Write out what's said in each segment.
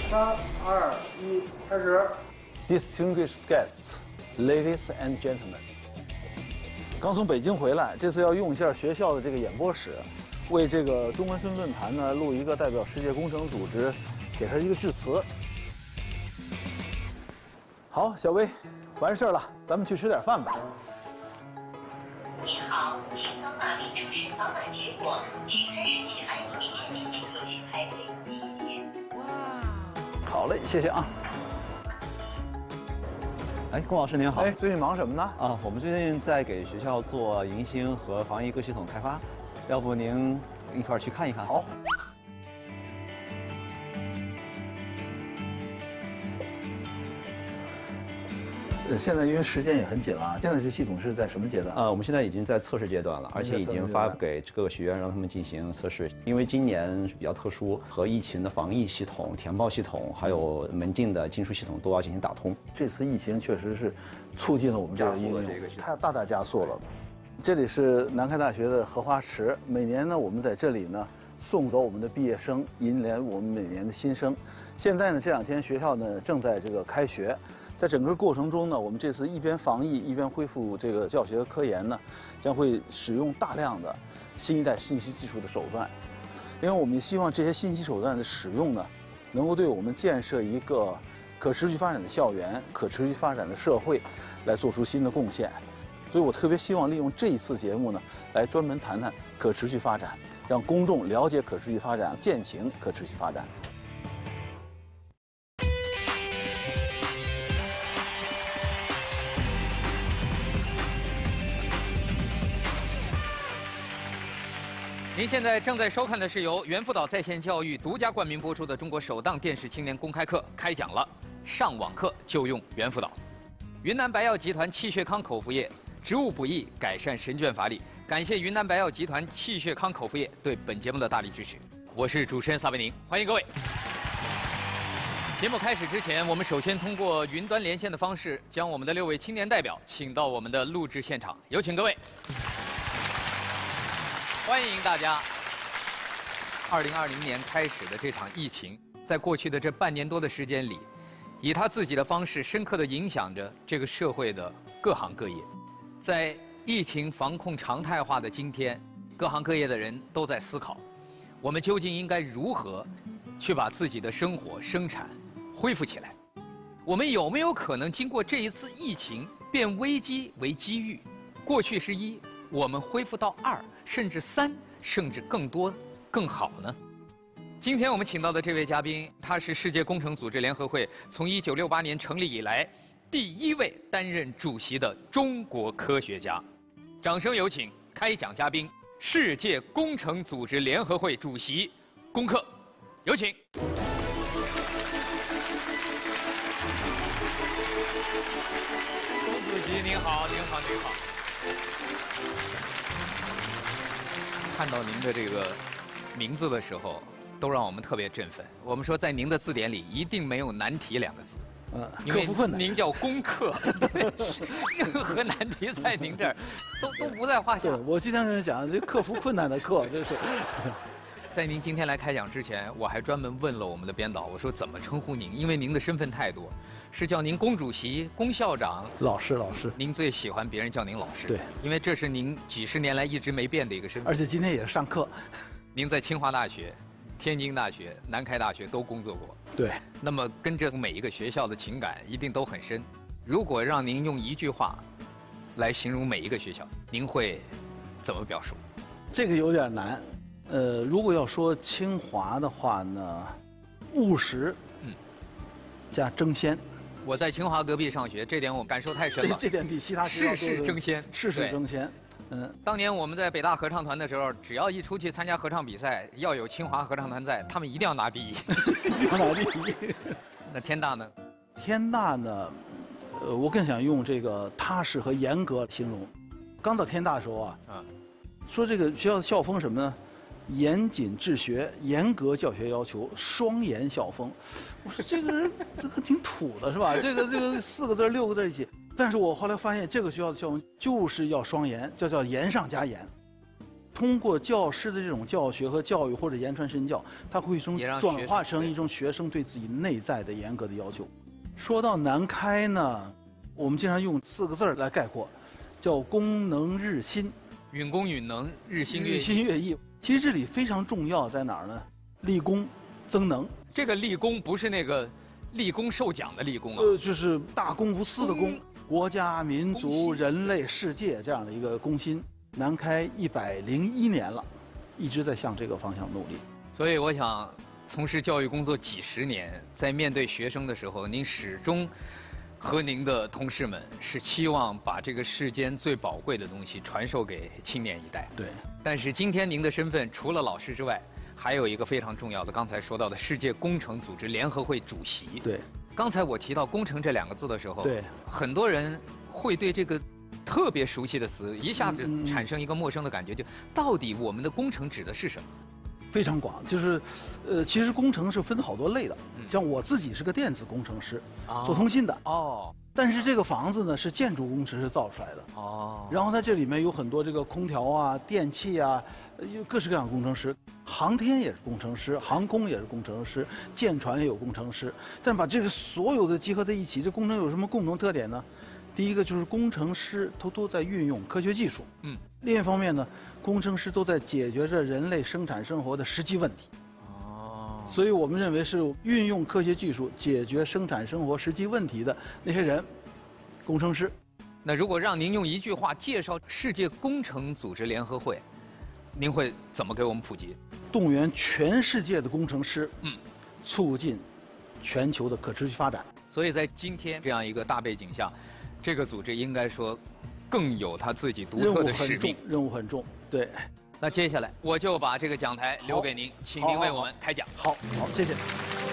3、2、1，开始。 Distinguished guests, ladies and gentlemen， 刚从北京回来，这次要用一下学校的这个演播室，为这个中关村论坛呢录一个代表世界工程组织，给他一个致辞。好，小薇，完事儿了，咱们去吃点饭吧。 您好，请扫码领出示扫码结果，请开始前按1米前进入有序排队，谢谢。 哇，好嘞，谢谢啊。 哎，龚老师您好。 哎，最近忙什么呢？ 啊，我们最近在给学校做迎新和防疫各系统开发，要不您一块儿去看一看？ 好。现在因为时间也很紧了，现在这系统是在什么阶段？ 我们现在已经在测试阶段了，而且已经发给各个学院让他们进行测试。因为今年比较特殊，和疫情的防疫系统、填报系统，还有门禁的进出系统都要进行打通。 这次疫情确实是促进了我们这个应用，它大大加速了。这里是南开大学的荷花池，每年呢我们在这里呢送走我们的毕业生，迎来我们每年的新生。现在呢这2天学校呢正在这个开学。 在整个过程中呢，我们这次一边防疫一边恢复这个教学和科研呢，将会使用大量的新一代信息技术的手段，因为我们也希望这些信息手段的使用呢，能够对我们建设一个可持续发展的校园、可持续发展的社会，来做出新的贡献。所以我特别希望利用这一次节目呢，来专门谈谈可持续发展，让公众了解可持续发展，践行可持续发展。 您现在正在收看的是由猿辅导在线教育独家冠名播出的中国首档电视青年公开课，开讲了。上网课就用猿辅导。云南白药集团气血康口服液，植物补益，改善神倦乏力。感谢云南白药集团气血康口服液对本节目的大力支持。我是主持人撒贝宁，欢迎各位。节目开始之前，我们首先通过云端连线的方式，将我们的6位青年代表请到我们的录制现场，有请各位。 欢迎大家！2020年开始的这场疫情，在过去的这半年多的时间里，以他自己的方式，深刻地影响着这个社会的各行各业。在疫情防控常态化的今天，各行各业的人都在思考，我们究竟应该如何去把自己的生活、生产恢复起来？我们有没有可能经过这一次疫情，变危机为机遇？过去是1。 我们恢复到2，甚至3，甚至更多、更好呢？今天我们请到的这位嘉宾，他是世界工程组织联合会从1968年成立以来第1位担任主席的中国科学家。掌声有请开讲嘉宾，世界工程组织联合会主席龚克，有请。龚主席您好，您好，您好。 看到您的这个名字的时候，都让我们特别振奋。我们说，在您的字典里一定没有难题2个字， 克服困难。 您叫攻克，任何难题在您这儿都不在话下。 我经常是想，这克服困难的克，这是。 在您今天来开讲之前，我还专门问了我们的编导，我说怎么称呼您？因为您的身份太多，是叫您龚主席、龚校长、 老师。 您最喜欢别人叫您老师， 对， 因为这是您几十年来一直没变的一个身份。 而且今天也是上课。 您在清华大学、天津大学、南开大学都工作过， 对。 那么跟这每一个学校的情感一定都很深。如果让您用1句话来形容每一个学校，您会怎么表述？ 这个有点难。如果要说清华的话呢，务实，加争先。 我在清华隔壁上学，这点我感受太深了。 这点比其他学校事事争先， 事事争先。 当年我们在北大合唱团的时候，只要一出去参加合唱比赛，要有清华合唱团在，他们一定要拿第1。 要拿第1。 那天大呢？ 天大呢，我更想用这个踏实和严格形容。刚到天大的时候啊，说这个学校的校风什么呢？严谨治学，严格教学要求，双严校风。我说这个人这个挺土的是吧？这个4个字6个字一起。但是我后来发现，这个学校的校风就是要双严，叫严上加严。 通过教师的这种教学和教育或者言传身教，它会转化成一种学生对自己内在的严格的要求。说到南开呢，我们经常用4个字来概括，叫功能日新。 允功允能，日新月异。其实这里非常重要在哪儿呢？立功增能。 这个立功不是那个立功受奖的立功啊， 就是大公无私的公，国家、民族、人类、世界这样的一个公心。南开101年了，一直在向这个方向努力。 所以我想，从事教育工作几十年，在面对学生的时候，您始终和您的同事们是期望把这个世间最宝贵的东西传授给青年一代。 对。 但是今天您的身份除了老师之外，还有一个非常重要的，刚才说到的世界工程组织联合会主席。 对。 刚才我提到工程这2个字的时候， 对， 很多人会对这个特别熟悉的词一下子产生一个陌生的感觉，就到底我们的工程指的是什么？ 非常广，就是，其实工程是分好多类的。像我自己是个电子工程师，做通信的。哦。但是这个房子呢是建筑工程师造出来的。哦。然后它这里面有很多这个空调啊、电器啊，有各式各样的工程师。航天也是工程师，航空也是工程师，舰船也有工程师。但把这个所有的集合在一起，这工程有什么共同特点呢？第一个就是工程师都在运用科学技术。另一方面呢，工程师都在解决着人类生产生活的实际问题。哦。所以我们认为是运用科学技术解决生产生活实际问题的那些人，工程师。 那如果让您用一句话介绍世界工程组织联合会，您会怎么给我们普及？ 动员全世界的工程师，促进全球的可持续发展。 所以在今天这样一个大背景下，这个组织应该说更有它自己独特的使命。 任务很重，对。 那接下来我就把这个讲台留给您，请您为我们开讲。 好，谢谢。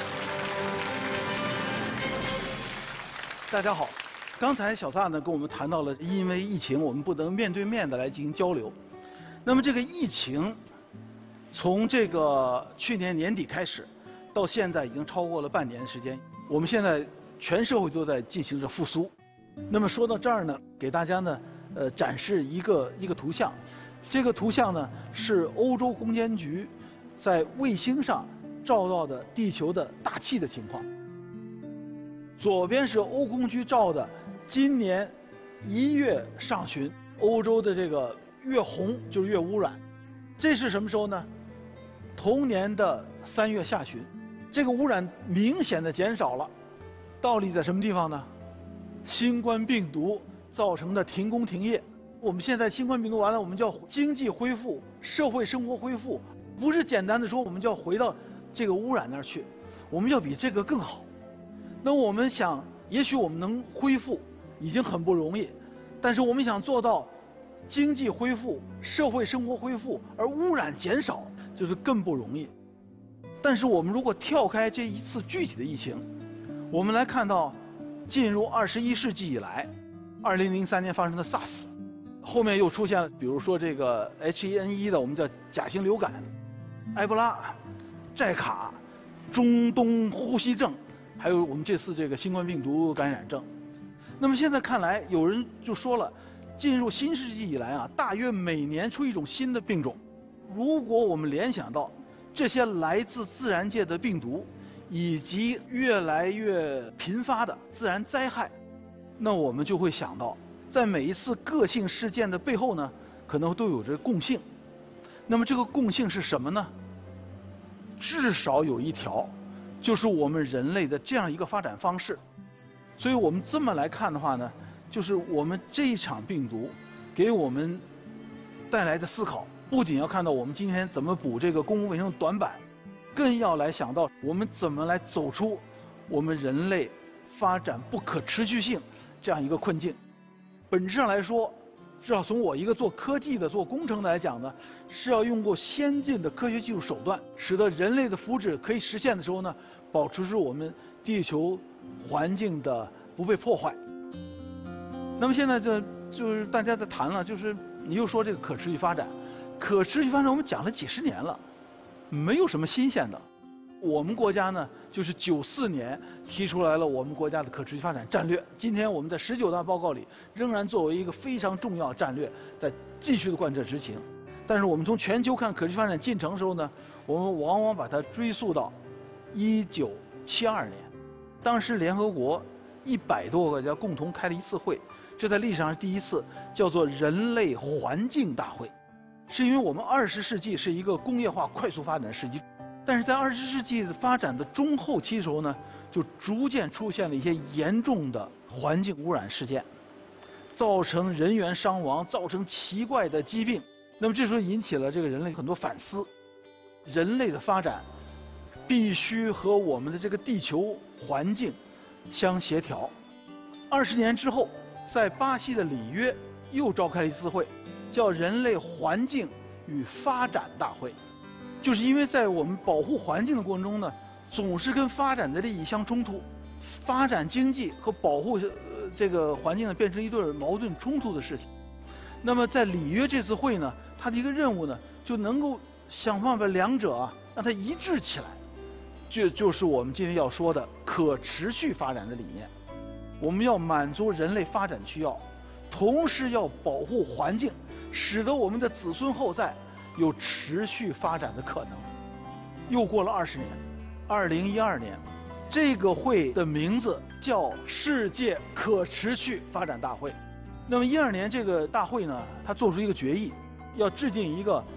大家好，刚才小萨呢跟我们谈到了，因为疫情我们不能面对面的来进行交流。那么这个疫情从这个去年年底开始，到现在已经超过了半年的时间。我们现在全社会都在进行着复苏。那么说到这儿呢，给大家呢，展示一个图像。这个图像呢是欧洲空间局在卫星上照到的地球的大气的情况。左边是欧空局照的今年1月上旬欧洲的这个越红就是越污染。这是什么时候呢？同年的3月下旬，这个污染明显的减少了。道理在什么地方呢？新冠病毒造成的停工停业。我们现在新冠病毒完了，我们叫经济恢复、社会生活恢复，不是简单的说我们就要回到这个污染那儿去，我们要比这个更好。那我们想，也许我们能恢复已经很不容易，但是我们想做到经济恢复、社会生活恢复，而污染减少，就是更不容易。但是我们如果跳开这一次具体的疫情，我们来看到进入21世纪以来，2003年发生的 SARS， 后面又出现了，比如说这个 H1N1 的我们叫甲型流感、埃博拉、寨卡、中东呼吸症，还有我们这次这个新冠病毒感染症。那么现在看来，有人就说了，进入新世纪以来啊，大约每年出一种新的病种。如果我们联想到这些来自自然界的病毒，以及越来越频发的自然灾害，那我们就会想到，在每一次个性事件的背后呢，可能都有着共性。那么这个共性是什么呢？至少有一条，就是我们人类的这样一个发展方式。所以我们这么来看的话呢，就是我们这一场病毒给我们带来的思考，不仅要看到我们今天怎么补这个公共卫生短板，更要来想到我们怎么来走出我们人类发展不可持续性这样一个困境。本质上来说，至少从我一个做科技的、做工程的来讲呢，是要用过先进的科学技术手段，使得人类的福祉可以实现的时候呢，保持住我们地球环境的不被破坏。那么现在就是大家在谈了，就是你又说这个可持续发展，可持续发展我们讲了几十年了，没有什么新鲜的。我们国家呢，就是94年提出来了我们国家的可持续发展战略。今天我们在19大报告里仍然作为一个非常重要的战略，在继续的贯彻执行。 但是我们从全球看可持续发展进程的时候呢，我们往往把它追溯到1972年，当时联合国100多个国家共同开了一次会，这在历史上是第一次，叫做人类环境大会。是因为我们20世纪是一个工业化快速发展的时期，但是在20世纪的发展的中后期的时候呢，就逐渐出现了一些严重的环境污染事件，造成人员伤亡，造成奇怪的疾病。那么这时候引起了这个人类很多反思，人类的发展必须和我们的这个地球环境相协调。20年之后，在巴西的里约又召开了一次会，叫人类环境与发展大会。就是因为在我们保护环境的过程中呢，总是跟发展的利益相冲突，发展经济和保护这个环境呢，变成一对矛盾冲突的事情。那么在里约这次会呢，它的一个任务呢，就能够想办法两者啊让它一致起来，这就是我们今天要说的可持续发展的理念。我们要满足人类发展需要，同时要保护环境，使得我们的子孙后代有持续发展的可能。又过了20年，2012年，这个会的名字叫世界可持续发展大会。那么12年这个大会呢，它做出一个决议，要制定一个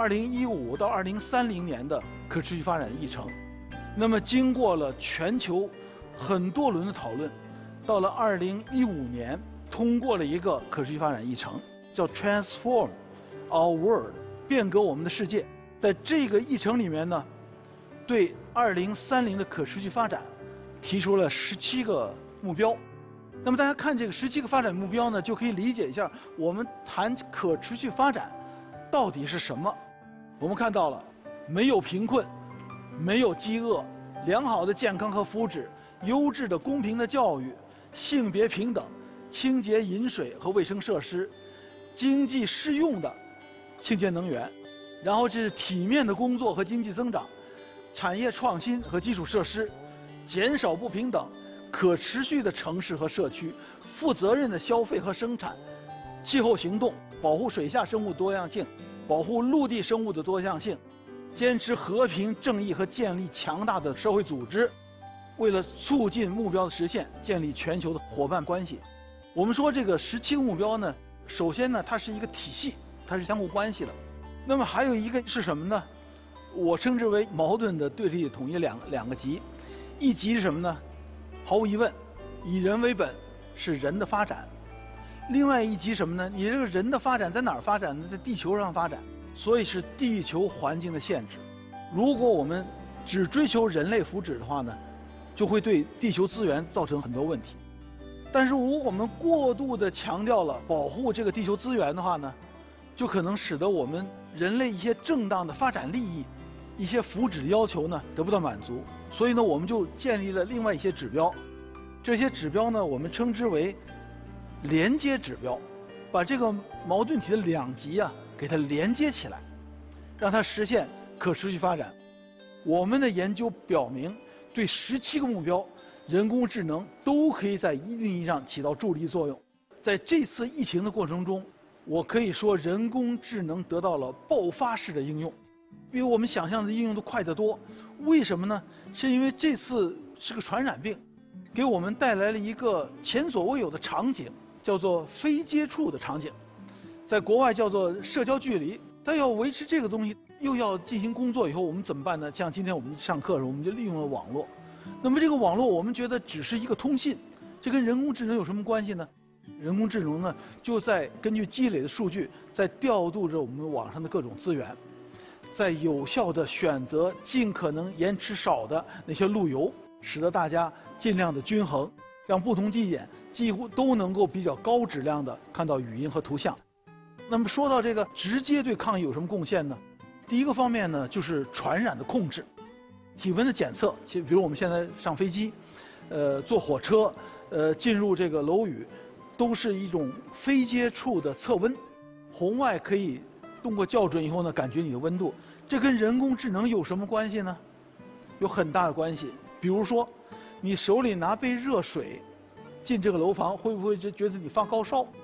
2015到2030年的可持续发展议程。那么经过了全球很多轮的讨论，到了2015年通过了一个可持续发展议程，叫 Transform Our World， 变革我们的世界。在这个议程里面呢，对2030的可持续发展提出了17个目标。那么大家看这个17个发展目标呢，就可以理解一下我们谈可持续发展到底是什么。我们看到了，没有贫困，没有饥饿，良好的健康和福祉，优质的公平的教育，性别平等，清洁饮水和卫生设施，经济适用的清洁能源，然后这是体面的工作和经济增长，产业创新和基础设施，减少不平等，可持续的城市和社区，负责任的消费和生产，气候行动，保护水下生物多样性，保护陆地生物的多样性，坚持和平正义和建立强大的社会组织，为了促进目标的实现，建立全球的伙伴关系。我们说这个17个目标呢，首先呢，它是一个体系，它是相互关系的。那么还有一个是什么呢？我称之为矛盾的对立统一两个极。一极是什么呢？毫无疑问，以人为本是人的发展。另外一极什么呢？你这个人的发展在哪儿发展呢？在地球上发展，所以是地球环境的限制。如果我们只追求人类福祉的话呢，就会对地球资源造成很多问题。但是如果我们过度的强调了保护这个地球资源的话呢，就可能使得我们人类一些正当的发展利益、一些福祉要求呢得不到满足。所以呢，我们就建立了另外一些指标，这些指标呢，我们称之为连接指标，把这个矛盾体的两极啊，给它连接起来，让它实现可持续发展。我们的研究表明，对17个目标，人工智能都可以在一定意义上起到助力作用。在这次疫情的过程中，我可以说人工智能得到了爆发式的应用，比我们想象的应用都快得多。为什么呢？是因为这次是个传染病，给我们带来了一个前所未有的场景，叫做非接触的场景，在国外叫做社交距离。但要维持这个东西，又要进行工作以后，我们怎么办呢？像今天我们上课的时候，我们就利用了网络。那么这个网络，我们觉得只是一个通信，这跟人工智能有什么关系呢？人工智能呢，就在根据积累的数据，在调度着我们网上的各种资源，在有效地选择尽可能延迟少的那些路由，使得大家尽量的均衡，让不同地点几乎都能够比较高质量的看到语音和图像。那么说到这个直接对抗疫有什么贡献呢？第一个方面呢，就是传染的控制，体温的检测。比如我们现在上飞机，坐火车，进入这个楼宇，都是一种非接触的测温。红外可以通过校准以后呢，感觉你的温度。这跟人工智能有什么关系呢？有很大的关系。比如说，你手里拿杯热水进这个楼房，会不会就觉得你发高烧？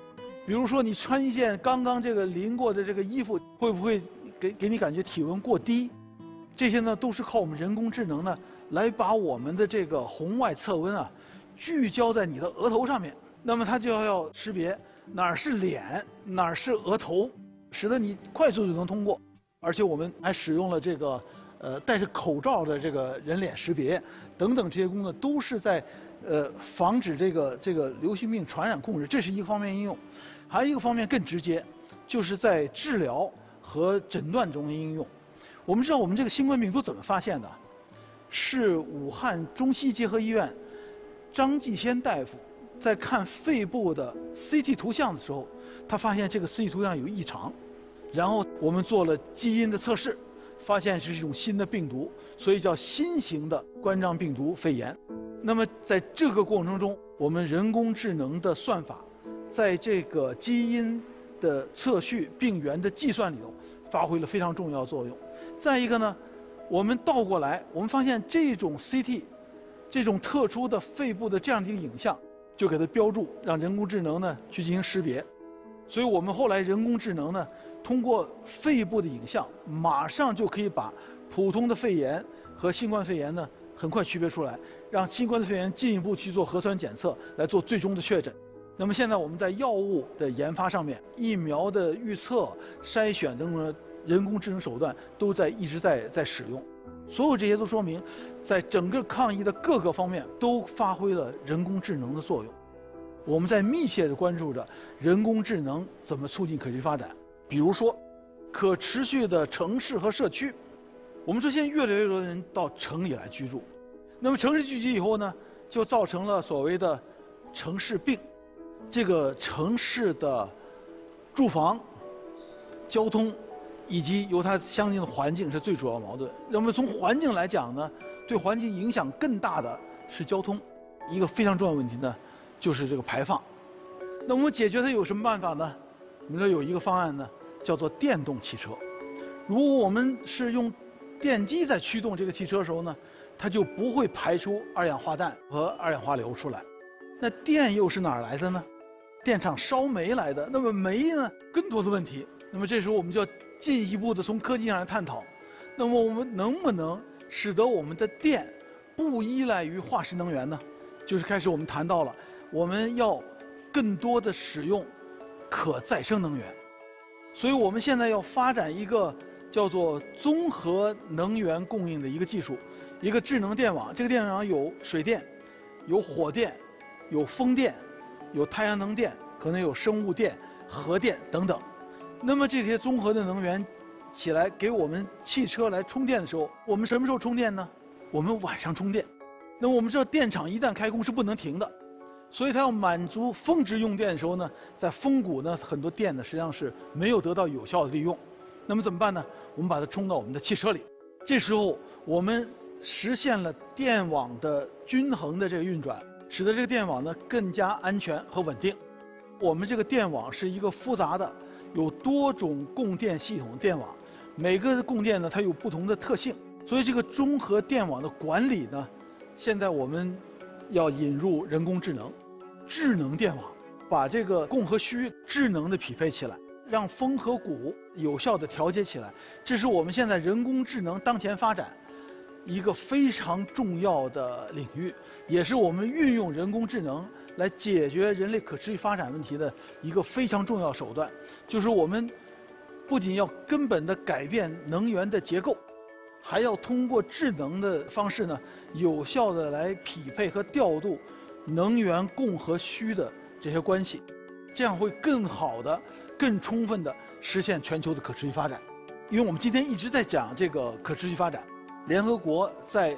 比如说你穿一件刚刚这个淋过的这个衣服，会不会给你感觉体温过低？这些呢都是靠我们人工智能呢来把我们的这个红外测温啊聚焦在你的额头上面，那么它就要识别哪儿是脸，哪儿是额头，使得你快速就能通过。而且我们还使用了这个戴着口罩的这个人脸识别等等这些功能，都是在防止这个流行病传染控制，这是一个方面应用。还有一个方面更直接，就是在治疗和诊断中的应用。我们知道我们这个新冠病毒怎么发现的？是武汉中西结合医院张继先大夫在看肺部的 CT 图像的时候，他发现这个 CT 图像有异常，然后我们做了基因的测试，发现是一种新的病毒，所以叫新型的冠状病毒肺炎。那么在这个过程中，我们人工智能的算法在这个基因的测序、病原的计算里头发挥了非常重要的作用。再一个呢，我们倒过来，我们发现这种 CT， 这种特殊的肺部的这样的一个影像，就给它标注，让人工智能呢去进行识别。所以我们后来人工智能呢，通过肺部的影像，马上就可以把普通的肺炎和新冠肺炎呢很快区别出来，让新冠肺炎进一步去做核酸检测，来做最终的确诊。那么现在我们在药物的研发上面，疫苗的预测、筛选等等的人工智能手段都一直在使用。所有这些都说明，在整个抗疫的各个方面都发挥了人工智能的作用。我们在密切地关注着人工智能怎么促进可持续发展。比如说，可持续的城市和社区。我们说现在越来越多的人到城里来居住，那么城市聚集以后呢，就造成了所谓的城市病。这个城市的住房、交通以及由它相应的环境是最主要矛盾。那么从环境来讲呢，对环境影响更大的是交通。一个非常重要的问题呢，就是这个排放。那我们解决它有什么办法呢？我们这有一个方案呢，叫做电动汽车。如果我们是用电机在驱动这个汽车的时候呢，它就不会排出二氧化氮和二氧化硫出来。那电又是哪儿来的呢？电厂烧煤来的。那么煤呢，更多的问题。那么这时候我们就要进一步的从科技上来探讨，那么我们能不能使得我们的电不依赖于化石能源呢？就是开始我们谈到了，我们要更多的使用可再生能源。所以我们现在要发展一个叫做综合能源供应的一个技术，一个智能电网。这个电网有水电、有火电、有风电、有太阳能电，可能有生物电、核电等等。那么这些综合的能源起来给我们汽车来充电的时候，我们什么时候充电呢？我们晚上充电。那么我们知道电厂一旦开工是不能停的，所以它要满足峰值用电的时候呢，在峰谷呢很多电呢实际上是没有得到有效的利用。那么怎么办呢？我们把它充到我们的汽车里。这时候我们实现了电网的均衡的这个运转，使得这个电网呢更加安全和稳定。我们这个电网是一个复杂的，有多种供电系统电网，每个供电呢它有不同的特性，所以这个综合电网的管理呢，现在我们要引入人工智能、智能电网，把这个供和需智能的匹配起来，让峰和谷有效的调节起来。这是我们现在人工智能当前发展一个非常重要的领域，也是我们运用人工智能来解决人类可持续发展问题的一个非常重要手段。就是我们不仅要根本的改变能源的结构，还要通过智能的方式呢，有效的来匹配和调度能源供和需的这些关系，这样会更好的、更充分的实现全球的可持续发展。因为我们今天一直在讲这个可持续发展，联合国在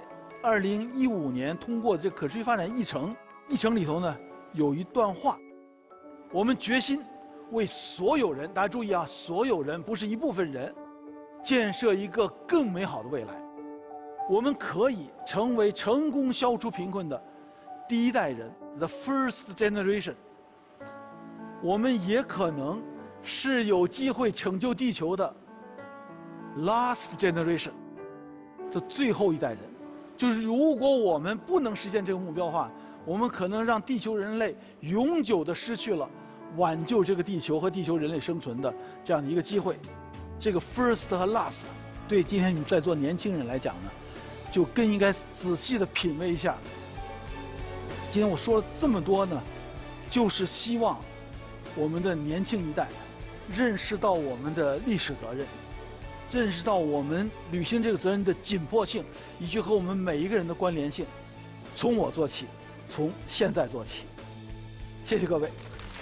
2015年通过这可持续发展议程里头呢，有一段话，我们决心为所有人，大家注意啊，所有人不是一部分人，建设一个更美好的未来。我们可以成为成功消除贫困的第一代人 ，the first generation。我们也可能是有机会拯救地球的 last generation， 这最后一代人。就是如果我们不能实现这个目标的话，我们可能让地球人类永久地失去了挽救这个地球和地球人类生存的这样的一个机会。这个 first 和 last， 对今天你们在座年轻人来讲呢，就更应该仔细的品味一下。今天我说了这么多呢，就是希望我们的年轻一代认识到我们的历史责任，认识到我们履行这个责任的紧迫性，以及和我们每一个人的关联性。从我做起，从现在做起。谢谢各位。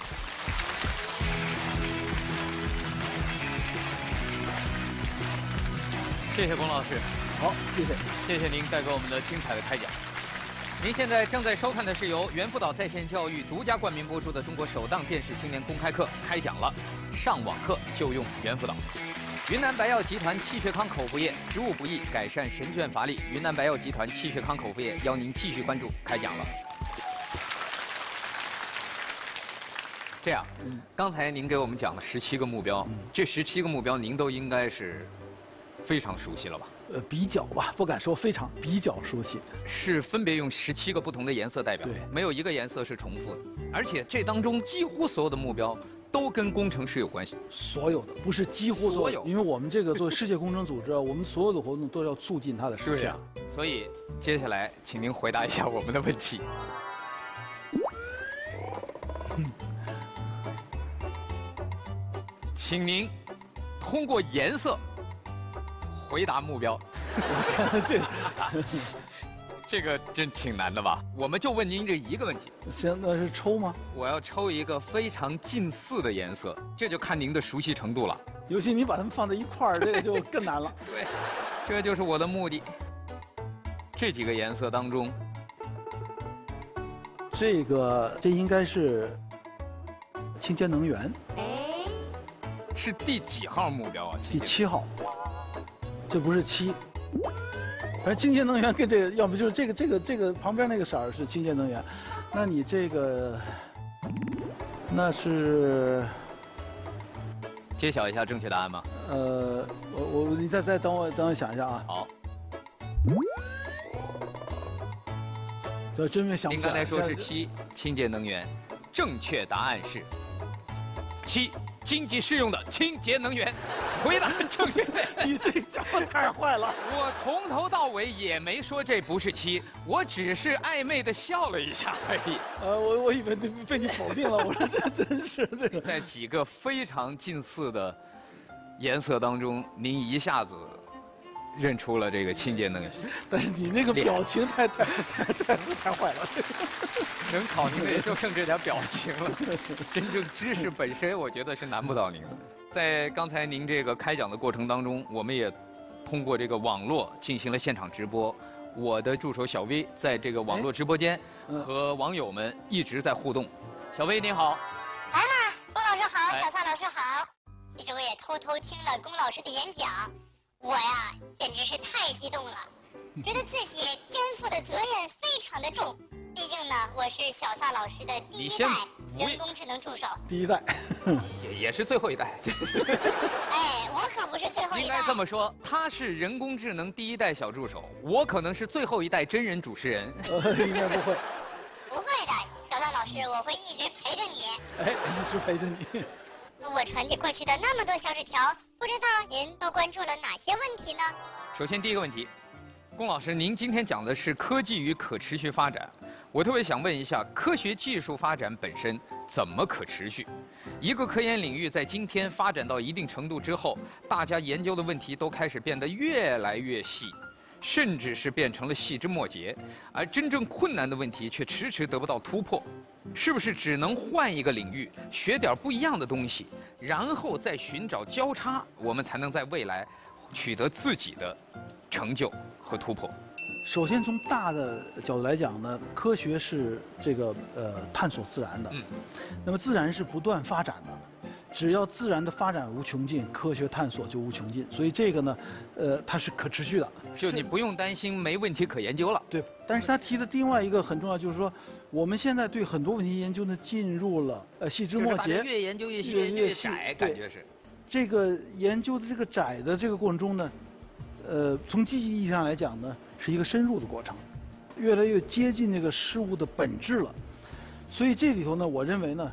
谢谢龚老师。 好，谢谢。 谢谢您带给我们的精彩的开讲。您现在正在收看的是由猿辅导在线教育独家冠名播出的中国首档电视青年公开课，开讲了。上网课就用猿辅导。云南白药集团气血康口服液，植物不易，改善神倦乏力。云南白药集团气血康口服液邀您继续关注，开讲了。这样，刚才您给我们讲了17个目标，这17个目标您都应该是非常熟悉了吧？ 比较吧，不敢说非常，比较熟悉。 是分别用17个不同的颜色代表， 对， 没有一个颜色是重复的，而且这当中几乎所有的目标都跟工程师有关系。 所有的，不是几乎所有，因为我们这个作为世界工程组织，我们所有的活动都要促进它的实现。 所以接下来，请您回答一下我们的问题。请您通过颜色回答目标。这个真挺难的吧？我们就问您这一个问题。 行，那是抽吗？ 我要抽一个非常近似的颜色，这就看您的熟悉程度了。 尤其你把它们放在一块儿，这个就更难了。 对，这就是我的目的。这几个颜色当中， 这应该是清洁能源。 是第几号目标啊？ 第7号。这不是7。反正清洁能源跟这个，要不就是这个旁边那个色儿是清洁能源，那你这个那是揭晓一下正确答案吗？ 你再等我想一下啊。 好。 这真没想起来。 您刚才说是7，清洁能源，正确答案是7。经济适用的清洁能源，回答正确。 你这讲的太坏了。 我从头到尾也没说这不是7，我只是暧昧的笑了一下而已。 我以为被你否定了。我说这真是这个。 在几个非常近似的颜色当中，您一下子认出了这个清洁能源。 但是你那个表情太坏了。 能考您的也就剩这点表情了，真正知识本身，我觉得是难不倒您的。在刚才您这个开讲的过程当中，我们也通过这个网络进行了现场直播。我的助手小薇在这个网络直播间和网友们一直在互动。小薇您好。 来了，龚老师好，小撒老师好。其实我也偷偷听了龚老师的演讲，我呀简直是太激动了，觉得自己肩负的责任非常的重。毕竟呢，我是小撒老师的第1代人工智能助手。 第1代， 也是最后1代。 哎，我可不是最后1代。 应该这么说，他是人工智能第1代小助手，我可能是最后1代真人主持人。 应该不会。 不会的，小撒老师，我会一直陪着你。 哎，一直陪着你。 我传递过去的那么多小纸条，不知道您都关注了哪些问题呢？ 首先，第一个问题，龚老师，您今天讲的是科技与可持续发展。我特别想问一下，科学技术发展本身怎么可持续？一个科研领域在今天发展到一定程度之后，大家研究的问题都开始变得越来越细，甚至是变成了细枝末节，而真正困难的问题却迟迟得不到突破。是不是只能换一个领域，学点不一样的东西，然后再寻找交叉，我们才能在未来取得自己的成就和突破？ 首先，从大的角度来讲呢，科学是这个探索自然的，那么自然是不断发展的，只要自然的发展无穷尽，科学探索就无穷尽。所以这个呢，它是可持续的， 就你不用担心没问题可研究了。 对，但是他提的另外一个很重要，就是说，我们现在对很多问题研究呢进入了细枝末节， 越研究越细，越窄，感觉是。 这个研究的这个窄的这个过程中呢，从积极意义上来讲呢，是一个深入的过程，越来越接近这个事物的本质了。所以这里头呢，我认为呢，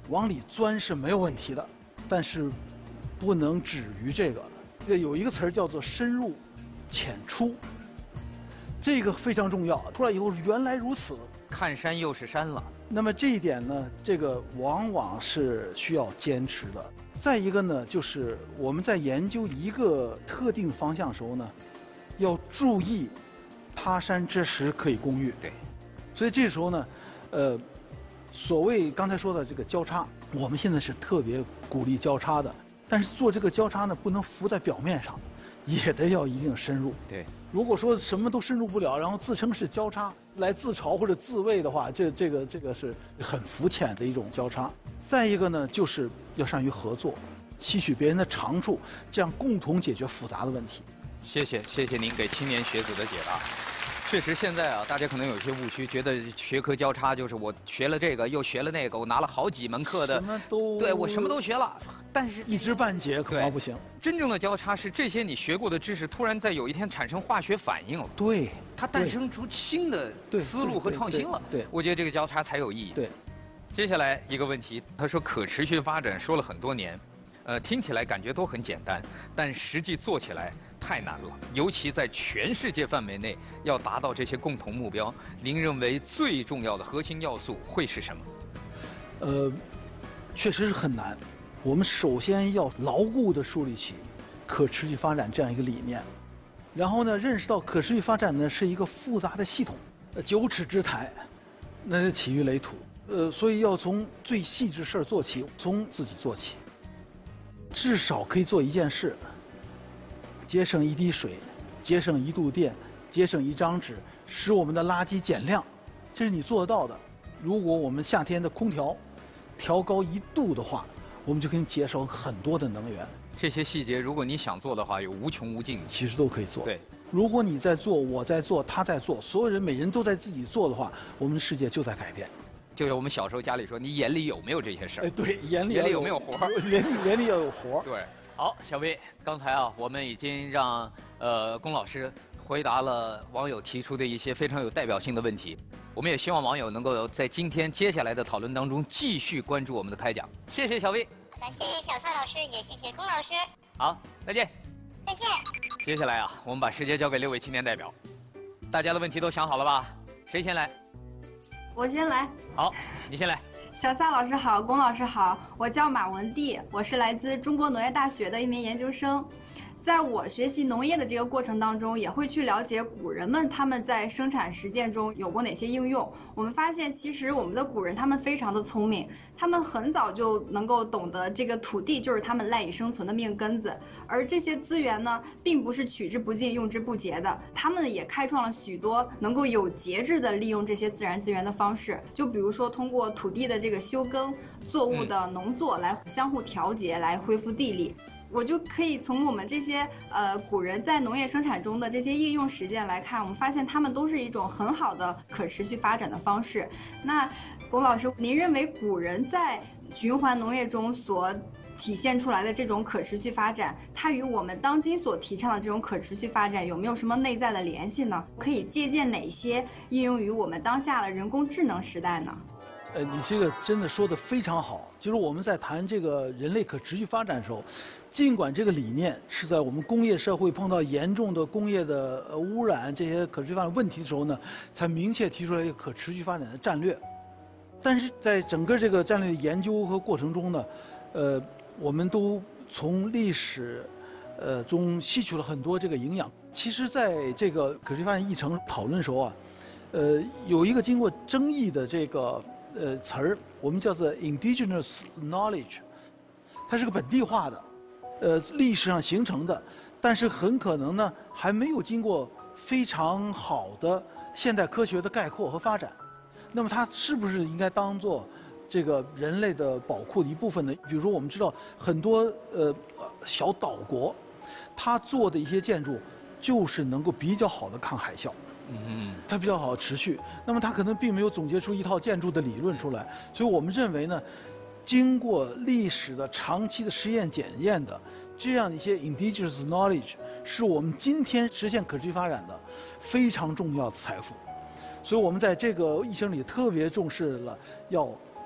往里钻是没有问题的，但是不能止于这个。有一个词儿叫做深入浅出，这个非常重要。出来以后原来如此， 看山又是山了。 那么这一点呢，这个往往是需要坚持的。再一个呢，就是我们在研究一个特定方向的时候呢，要注意他山之石可以攻玉。 对， 所以这时候呢，所谓刚才说的这个交叉，我们现在是特别鼓励交叉的。但是做这个交叉呢，不能浮在表面上，也得要一定深入。 对， 如果说什么都深入不了，然后自称是交叉来自嘲或者自卫的话，这个是很肤浅的一种交叉。再一个呢，就是要善于合作，吸取别人的长处，这样共同解决复杂的问题。 谢谢您给青年学子的解答。确实，现在啊，大家可能有些误区，觉得学科交叉就是我学了这个又学了那个，我拿了好几门课的， 什么都对我什么都学了，但是一知半解恐怕不行。 真正的交叉是这些你学过的知识，突然在有一天产生化学反应， 对， 它诞生出新的思路和创新了。 对， 我觉得这个交叉才有意义。 对， 接下来一个问题，他说可持续发展说了很多年，听起来感觉都很简单，但实际做起来太难了，尤其在全世界范围内要达到这些共同目标，您认为最重要的核心要素会是什么？ 确实是很难。我们首先要牢固地树立起可持续发展这样一个理念，然后呢，认识到可持续发展呢是一个复杂的系统，9尺之台，那起于垒土。所以要从最细致事儿做起，从自己做起，至少可以做一件事。节省1滴水，节省1度电，节省1张纸，使我们的垃圾减量，这是你做得到的。如果我们夏天的空调调高1度的话，我们就可以节省很多的能源。 这些细节，如果你想做的话，有无穷无尽， 其实都可以做。 对， 如果你在做，我在做，他在做，所有人每人都在自己做的话，我们的世界就在改变。 就像我们小时候家里说，你眼里有没有这些事儿？ 对，眼里有没有活儿？ 眼里要有活儿。 对。好，小薇，刚才啊，我们已经让龚老师回答了网友提出的一些非常有代表性的问题。我们也希望网友能够在今天接下来的讨论当中继续关注我们的开讲。谢谢小薇。 好的，谢谢小蔡老师，也谢谢龚老师。 好，再见。 再见。 接下来啊，我们把时间交给6位青年代表。大家的问题都想好了吧？谁先来？ 我先来。 好，你先来。 小撒老师好，龚老师好，我叫马文帝，我是来自中国农业大学的一名研究生。在我学习农业的这个过程当中，也会去了解古人们他们在生产实践中有过哪些应用。我们发现，其实我们的古人他们非常的聪明，他们很早就能够懂得这个土地就是他们赖以生存的命根子，而这些资源呢，并不是取之不尽、用之不竭的。他们也开创了许多能够有节制的利用这些自然资源的方式，就比如说通过土地的这个休耕、作物的农作来相互调节，来恢复地力。我就可以从我们这些古人在农业生产中的这些应用实践来看，我们发现他们都是一种很好的可持续发展的方式。那龚老师，您认为古人在循环农业中所体现出来的这种可持续发展，它与我们当今所提倡的这种可持续发展有没有什么内在的联系呢？可以借鉴哪些应用于我们当下的人工智能时代呢？ 你这个真的说得非常好。就是我们在谈这个人类可持续发展的时候，尽管这个理念是在我们工业社会碰到严重的工业的污染这些可持续发展问题的时候呢，才明确提出来一个可持续发展的战略。但是在整个这个战略研究和过程中呢，我们都从历史中吸取了很多这个营养。其实，在这个可持续发展议程讨论的时候啊，有一个经过争议的这个词儿，我们叫做 indigenous knowledge， 它是个本地化的，历史上形成的，但是很可能呢还没有经过非常好的现代科学的概括和发展。那么它是不是应该当做这个人类的宝库的一部分呢？比如说我们知道很多小岛国，它做的一些建筑就是能够比较好的抗海啸。它比较好持续，那么它可能并没有总结出一套建筑的理论出来，所以我们认为呢，经过历史的长期的实验检验的这样一些 indigenous knowledge， 是我们今天实现可持续发展的非常重要的财富。所以我们在这个议程里特别重视了要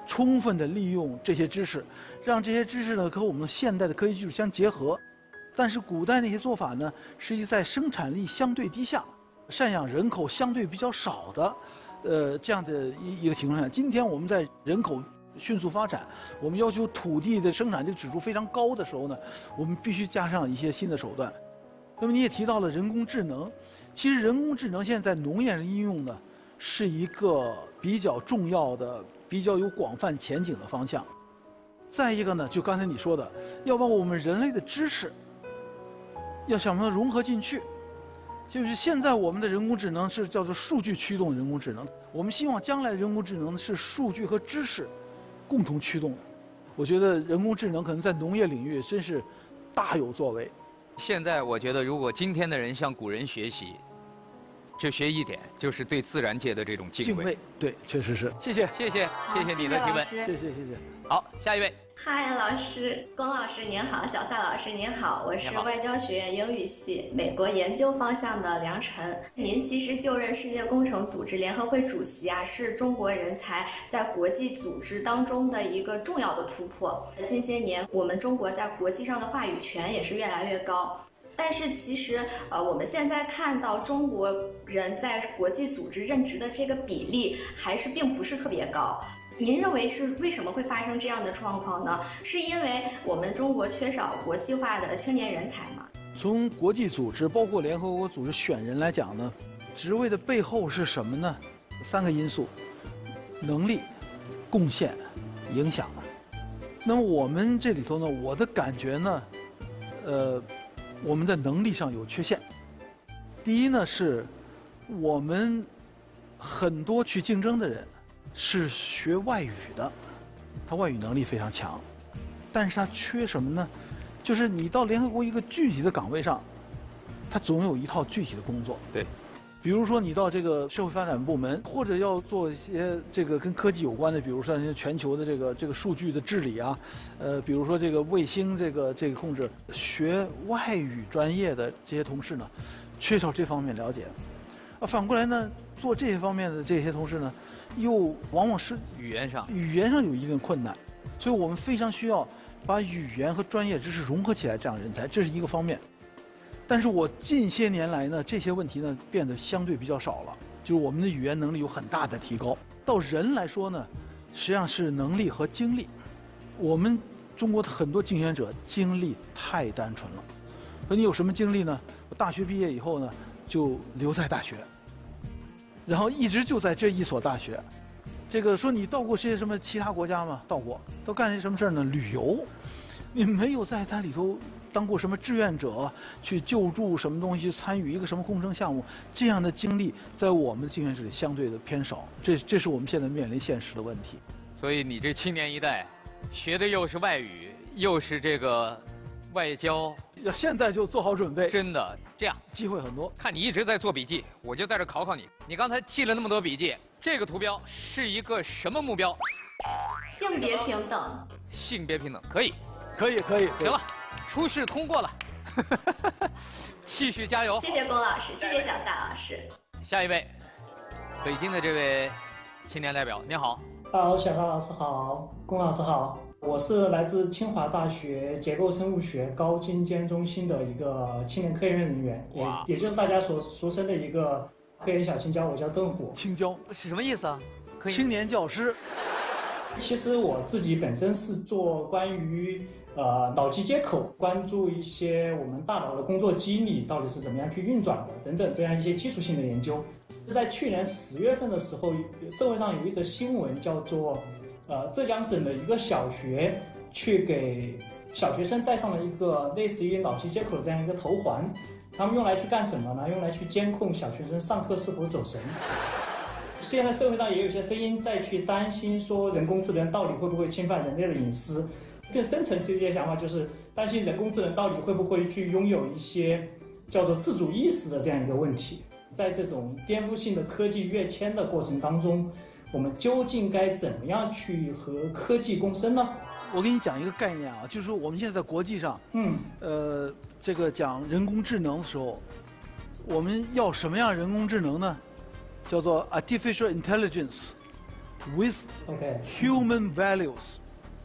充分的利用这些知识，让这些知识呢和我们现代的科学技术相结合。但是古代那些做法呢，实际在生产力相对低下、赡养人口相对比较少的，这样的一个情况下，今天我们在人口迅速发展，我们要求土地的生产这个指数非常高的时候呢，我们必须加上一些新的手段。那么你也提到了人工智能，其实人工智能现在在农业上应用呢，是一个比较重要的、比较有广泛前景的方向。再一个呢，就刚才你说的，要把我们人类的知识，要想办法融合进去。就是现在我们的人工智能是叫做数据驱动人工智能，我们希望将来的人工智能是数据和知识共同驱动的。我觉得人工智能可能在农业领域真是大有作为。 现在我觉得，如果今天的人向古人学习，就学一点，就是对自然界的这种敬畏。 对，确实是。谢谢， 谢谢你的提问。 谢谢。 好，下一位。 嗨，老师，龚老师您好，小赛老师您好，我是外交学院英语系美国研究方向的梁晨。您其实就任世界工程组织联合会主席啊，是中国人才在国际组织当中的一个重要的突破。近些年，我们中国在国际上的话语权也是越来越高。但是其实，我们现在看到中国人在国际组织任职的这个比例，还是并不是特别高。您认为是为什么会发生这样的状况呢？是因为我们中国缺少国际化的青年人才吗？ 从国际组织，包括联合国组织选人来讲呢，职位的背后是什么呢？3个因素：能力、贡献、影响。那么我们这里头呢，我的感觉呢，我们在能力上有缺陷。第一呢，是我们很多去竞争的人是学外语的，他外语能力非常强，但是他缺什么呢？就是你到联合国一个具体的岗位上，他总有一套具体的工作。 对， 比如说你到这个社会发展部门，或者要做一些这个跟科技有关的，比如说全球的这个数据的治理啊，比如说这个卫星这个控制，学外语专业的这些同事呢，缺少这方面了解。反过来呢，做这些方面的这些同事呢，又往往是语言上有一定困难，所以我们非常需要把语言和专业知识融合起来，这样人才，这是一个方面。但是我近些年来呢，这些问题呢变得相对比较少了，就是我们的语言能力有很大的提高。到人来说呢，实际上是能力和精力。我们中国的很多竞选者精力太单纯了。说你有什么精力呢？我大学毕业以后呢，就留在大学，然后一直就在这一所大学。这个说你到过些什么其他国家吗？到过，都干些什么事儿呢？旅游。你没有在它里头当过什么志愿者，去救助什么东西，参与一个什么工程项目，这样的经历在我们的竞选者里相对的偏少。这是我们现在面临现实的问题。 所以你这青年一代，学的又是外语，又是这个外交， 要现在就做好准备。 真的，这样机会很多。 看你一直在做笔记，我就在这考考你。你刚才记了那么多笔记，这个图标是一个什么目标？ 性别平等。 性别平等，可以。行了，初试通过了，继续加油。 谢谢龚老师，谢谢小赛老师。 下一位，北京的这位青年代表，您好。 小赛老师好，龚老师好，我是来自清华大学结构生物学高精尖中心的一个青年科研人员，也就是大家所俗称的一个科研小青椒，我叫邓虎。 青椒是什么意思啊？ 青年教师。 其实我自己本身是做关于脑机接口，关注一些我们大脑的工作机理到底是怎么样去运转的等等这样一些基础性的研究。在去年10月份的时候，社会上有一则新闻，叫做浙江省的一个小学去给小学生戴上了一个类似于脑机接口的这样一个头环，他们用来去干什么呢？用来去监控小学生上课是否走神。现在社会上也有些声音在去担心说人工智能到底会不会侵犯人类的隐私，更深层次一些想法就是担心人工智能到底会不会去拥有一些叫做自主意识的这样一个问题。在这种颠覆性的科技跃迁的过程当中，我们究竟该怎么样去和科技共生呢？ 我给你讲一个概念啊，就是说我们现在在国际上，这个讲人工智能的时候，我们要什么样人工智能呢？叫做 artificial intelligence， with human values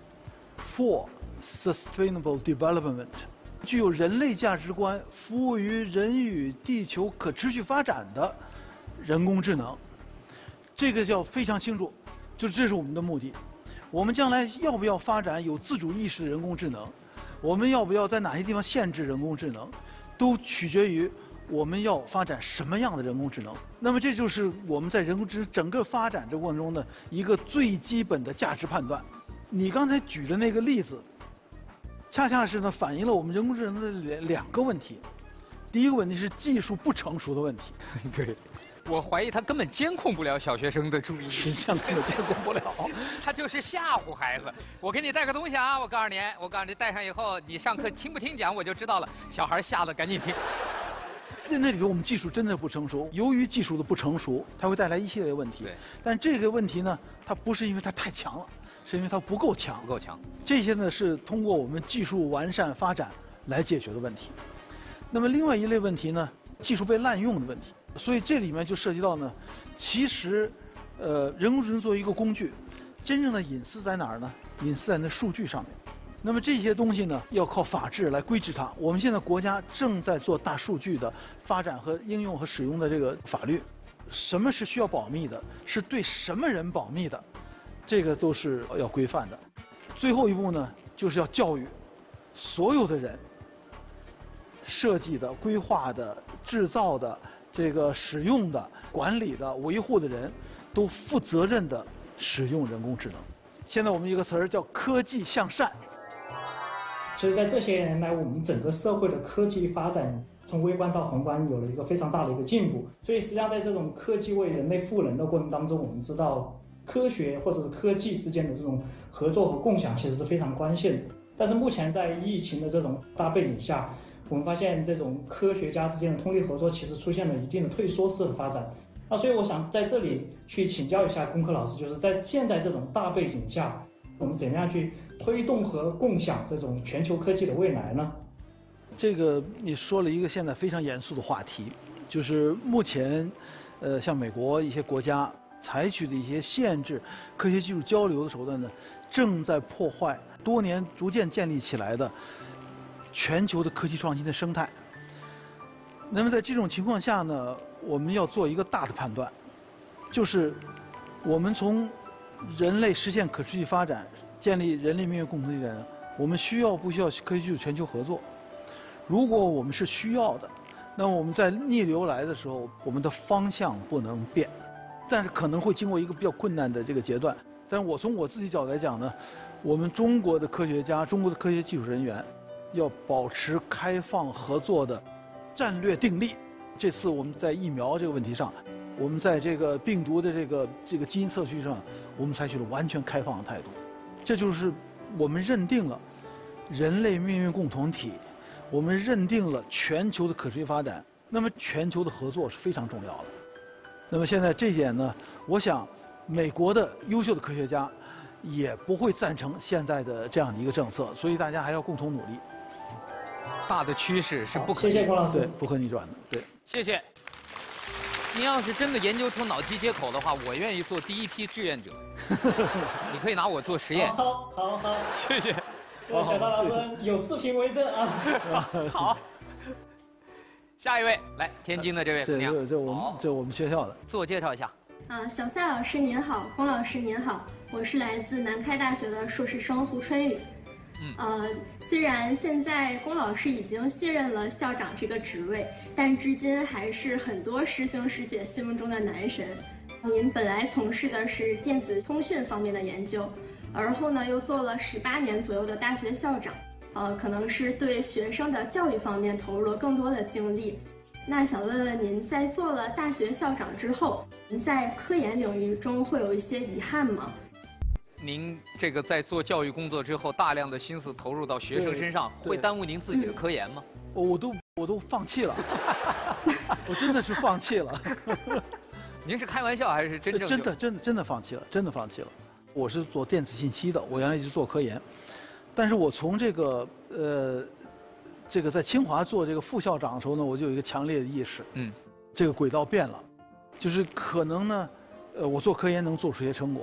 for sustainable development， 具有人类价值观，服务于人与地球可持续发展的人工智能。这个叫非常清楚，就是这是我们的目的。我们将来要不要发展有自主意识的人工智能？我们要不要在哪些地方限制人工智能，都取决于我们要发展什么样的人工智能。那么这就是我们在人工智能整个发展这过程中的一个最基本的价值判断。你刚才举的那个例子，恰恰是呢反映了我们人工智能的两个问题。第一个问题是技术不成熟的问题。 对。我怀疑他根本监控不了小学生的注意力， 实际上根本监控不了， 他就是吓唬孩子。我给你带个东西啊，我告诉你，带上以后你上课听不听讲我就知道了。小孩吓得赶紧听。 在那里头，我们技术真的不成熟，由于技术的不成熟，它会带来一系列问题。 对， 但这个问题呢，它不是因为它太强了，是因为它不够强。 不够强。 这些呢是通过我们技术完善发展来解决的问题。那么另外一类问题呢，技术被滥用的问题。所以这里面就涉及到呢，其实，人工智能作为一个工具，真正的隐私在哪儿呢？隐私在那数据上面。那么这些东西呢，要靠法治来规制它。我们现在国家正在做大数据的发展和应用和使用的这个法律，什么是需要保密的，是对什么人保密的，这个都是要规范的。最后一步呢，就是要教育所有的人，设计的、规划的、制造的。这个使用的、管理的、维护的人，都负责任地使用人工智能。现在我们一个词儿叫科技向善。 其实，在这些年来，我们整个社会的科技发展从微观到宏观有了一个非常大的一个进步。所以，实际上在这种科技为人类赋能的过程当中，我们知道科学或者是科技之间的这种合作和共享其实是非常关键的。但是目前在疫情的这种大背景下，我们发现这种科学家之间的通力合作其实出现了一定的退缩式的发展。所以我想在这里去请教一下龚科老师，就是在现在这种大背景下，我们怎么样去推动和共享这种全球科技的未来呢？ 这个你说了一个现在非常严肃的话题，就是目前，像美国一些国家采取的一些限制科学技术交流的手段呢，正在破坏多年逐渐建立起来的全球的科技创新的生态。那么在这种情况下呢，我们要做一个大的判断，就是我们从人类实现可持续发展、建立人类命运共同体的，我们需要不需要科学技术全球合作？如果我们是需要的，那么我们在逆流来的时候，我们的方向不能变，但是可能会经过一个比较困难的这个阶段。但是我从我自己角度来讲呢，我们中国的科学家、中国的科学技术人员，要保持开放合作的战略定力。这次我们在疫苗这个问题上，我们在这个病毒的这个基因测序上，我们采取了完全开放的态度。这就是我们认定了人类命运共同体，我们认定了全球的可持续发展。那么全球的合作是非常重要的。那么现在这一点呢，我想美国的优秀的科学家也不会赞成现在的这样的一个政策，所以大家还要共同努力。 大的趋势是不可逆， 谢谢龚老师， 对，不可逆转的，对。 谢谢。您要是真的研究出脑机接口的话，我愿意做第一批志愿者。你可以拿我做实验。 好， 谢谢。 小赵老师有视频为证啊。 好。下一位，来天津的这位姑娘。 这我们学校的。 自我介绍一下。 小夏老师您好，龚老师您好，我是来自南开大学的硕士生胡春雨。虽然现在龚老师已经卸任了校长这个职位，但至今还是很多师兄师姐心目中的男神。您本来从事的是电子通讯方面的研究，而后呢又做了18年左右的大学校长，可能是对学生的教育方面投入了更多的精力。那想问问您，在做了大学校长之后，您在科研领域中会有一些遗憾吗？ 您这个在做教育工作之后，大量的心思投入到学生身上，会耽误您自己的科研吗？ 我都放弃了，我真的是放弃了。 您是开玩笑还是真正？ 真的放弃了，真的放弃了。我是做电子信息的，我原来一直做科研，但是我从这个在清华做这个副校长的时候呢，我就有一个强烈的意识，这个轨道变了，就是可能呢，我做科研能做出一些成果。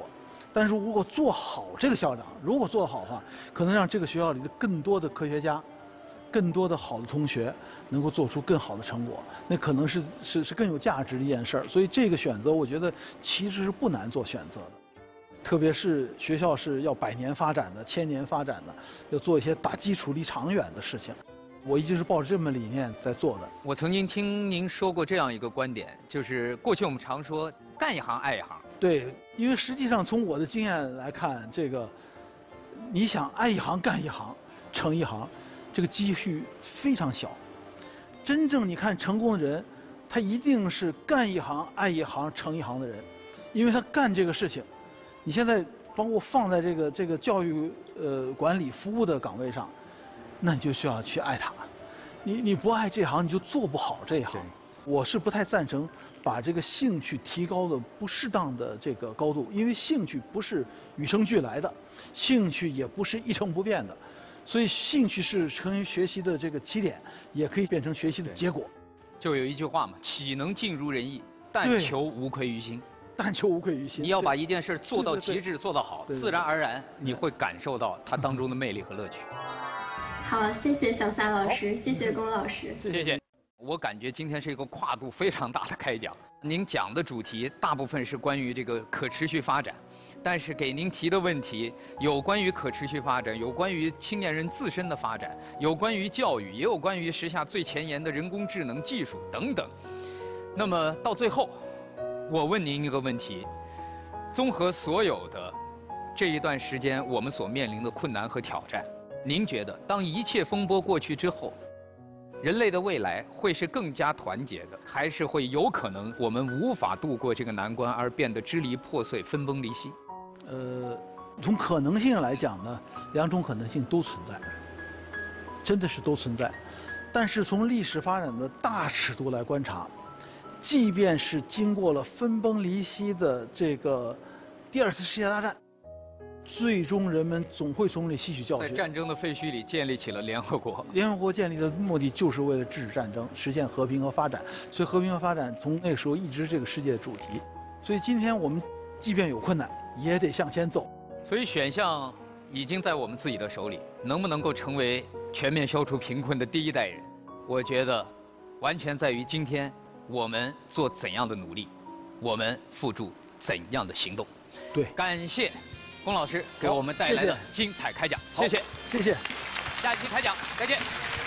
但是如果做好这个校长，如果做得好的话，可能让这个学校里的更多的科学家、更多的好的同学能够做出更好的成果，那可能是更有价值的一件事儿。所以这个选择，我觉得其实是不难做选择的。特别是学校是要100年发展的、1000年发展的，要做一些打基础离长远的事情。我一直是抱着这么理念在做的。 我曾经听您说过这样一个观点，就是过去我们常说干一行爱一行。 对，因为实际上从我的经验来看，这个你想爱一行干一行成一行，这个机会非常小。真正你看成功的人，他一定是干一行爱一行成一行的人，因为他干这个事情。你现在把我放在这个教育管理服务的岗位上，那你就需要去爱它。你不爱这行，你就做不好这一行。我是不太赞成把这个兴趣提高的不适当的这个高度，因为兴趣不是与生俱来的，兴趣也不是一成不变的，所以兴趣是成为学习的这个起点，也可以变成学习的结果。 就有一句话嘛，岂能尽如人意，但求无愧于心。 但求无愧于心。 你要把一件事做到极致，做到好，自然而然你会感受到它当中的魅力和乐趣。 好，谢谢小撒老师，谢谢龚老师， 谢谢。我感觉今天是一个跨度非常大的开讲。您讲的主题大部分是关于这个可持续发展，但是给您提的问题有关于可持续发展，有关于青年人自身的发展，有关于教育，也有关于时下最前沿的人工智能技术等等。那么到最后，我问您一个问题：综合所有的这一段时间我们所面临的困难和挑战，您觉得当一切风波过去之后，人类的未来会是更加团结的，还是会有可能我们无法度过这个难关而变得支离破碎、分崩离析？ 从可能性来讲呢，2种可能性都存在，真的是都存在。但是从历史发展的大尺度来观察，即便是经过了分崩离析的这个第2次世界大战，最终人们总会从这里吸取教训。 在战争的废墟里建立起了联合国。 联合国建立的目的就是为了制止战争，实现和平和发展。所以和平和发展从那个时候一直是这个世界的主题。所以今天我们即便有困难，也得向前走。 所以选项已经在我们自己的手里，能不能够成为全面消除贫困的第1代人，我觉得完全在于今天我们做怎样的努力，我们付诸怎样的行动。 对， 感谢龚老师给我们带来的精彩开讲，谢谢， 谢谢。 下期开讲再见。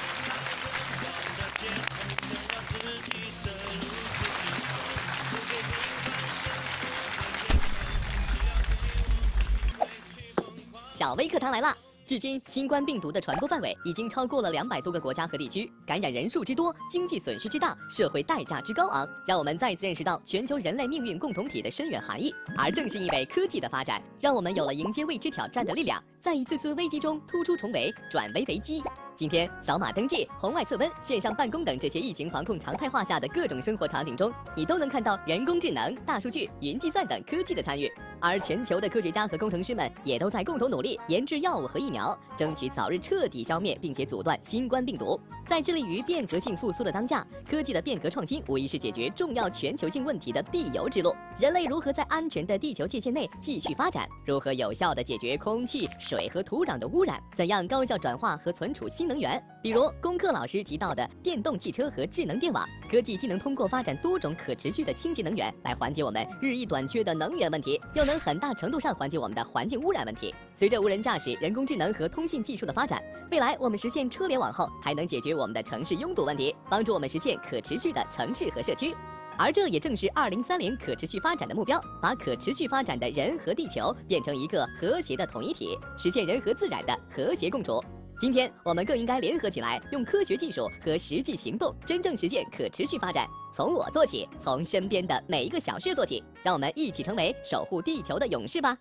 小微课堂来啦！至今，新冠病毒的传播范围已经超过了200多个国家和地区，感染人数之多，经济损失之大，社会代价之高昂，让我们再次认识到全球人类命运共同体的深远含义。而正是因为科技的发展，让我们有了迎接未知挑战的力量，在一次次危机中突出重围，转危为机。今天，扫码登记、红外测温、线上办公等这些疫情防控常态化下的各种生活场景中，你都能看到人工智能、大数据、云计算等科技的参与。而全球的科学家和工程师们也都在共同努力研制药物和疫苗，争取早日彻底消灭并且阻断新冠病毒。在致力于变革性复苏的当下，科技的变革创新无疑是解决重要全球性问题的必由之路。人类如何在安全的地球界限内继续发展？如何有效地解决空气、水和土壤的污染？怎样高效转化和存储新能源？比如龚克老师提到的电动汽车和智能电网，科技既能通过发展多种可持续的清洁能源来缓解我们日益短缺的能源问题，又能很大程度上缓解我们的环境污染问题。随着无人驾驶、人工智能和通信技术的发展，未来我们实现车联网后，还能解决我们的城市拥堵问题，帮助我们实现可持续的城市和社区。而这也正是2030可持续发展的目标，把可持续发展的人和地球变成一个和谐的统一体，实现人和自然的和谐共处。今天我们更应该联合起来，用科学技术和实际行动，真正实现可持续发展。从我做起，从身边的每一个小事做起，让我们一起成为守护地球的勇士吧。